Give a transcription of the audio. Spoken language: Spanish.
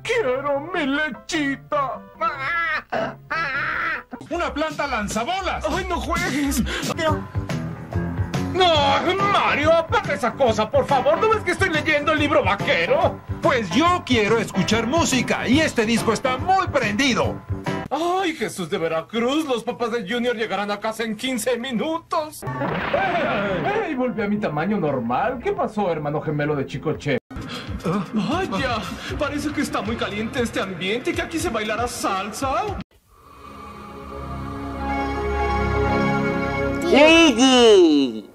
¡Quiero mi lechita! ¡Una planta lanzabolas! ¡Ay, no juegues! Pero... ¡No, Mario! ¡Apaga esa cosa, por favor! ¿No ves que estoy leyendo el libro vaquero? Pues yo quiero escuchar música y este disco está muy prendido. ¡Ay, Jesús de Veracruz! Los papás de Junior llegarán a casa en 15 minutos. ¡Ey! Volví a mi tamaño normal. ¿Qué pasó, hermano gemelo de Chicoche? ¡Ay, ya! Parece que está muy caliente este ambiente y que aquí se bailará salsa. Luigi.